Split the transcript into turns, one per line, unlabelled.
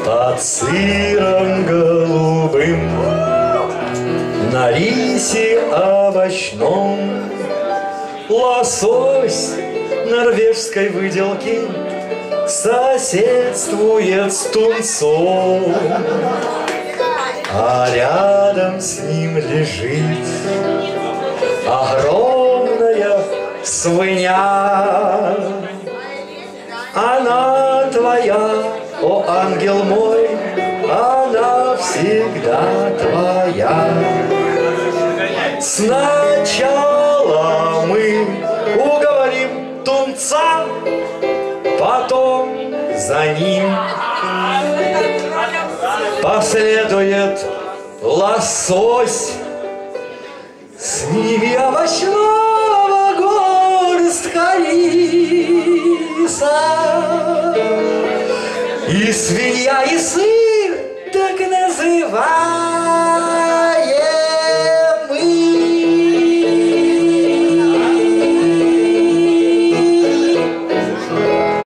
под сыром голубым, на рисе овощном, лосось норвежской выделки соседствует с тунцом, а рядом с ним лежит огромная свинья. Она твоя, о ангел мой, она всегда твоя. Сначала мы уговорим тунца, потом за ним последует лосось, с ними овощного горстка риса. И свинья, и сыр, так называемый,